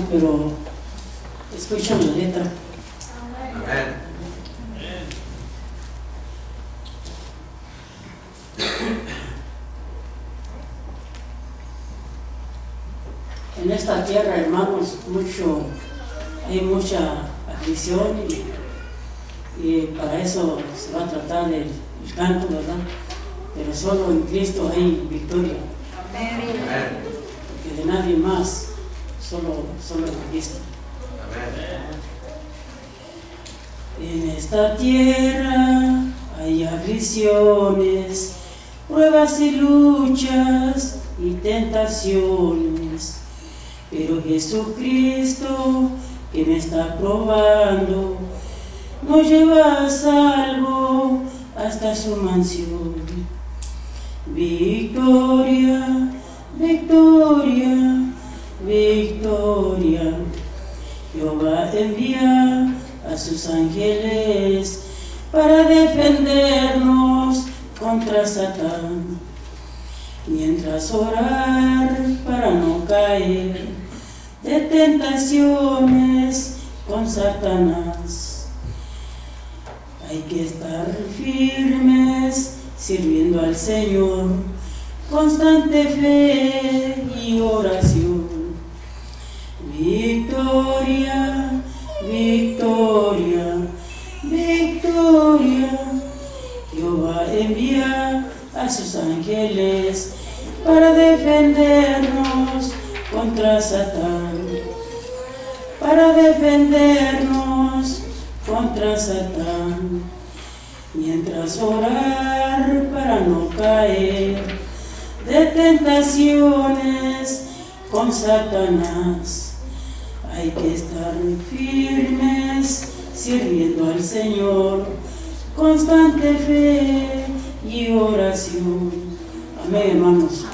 pero escuchan la letra. Amén. En esta tierra, hermanos, hay mucha aflicción y para eso se va a tratar el canto, ¿verdad? Pero solo en Cristo hay victoria. Amén. Porque de nadie más, solo en Cristo. Amén. En esta tierra hay aflicciones, pruebas y luchas y tentaciones, pero Jesucristo, que me está probando, nos lleva a salvo hasta su mansión. Victoria, victoria, victoria. Jehová envía a sus ángeles para defendernos contra Satán. Mientras orar para no caer de tentaciones con Satanás, hay que estar firmes sirviendo al Señor, constante fe y oración. Victoria, victoria, victoria. Jehová envía a sus ángeles para defendernos contra Satán, para defendernos contra Satán. Mientras orar para no caer de tentaciones con Satanás, hay que estar firmes sirviendo al Señor, constante fe y oración. Amén, hermanos.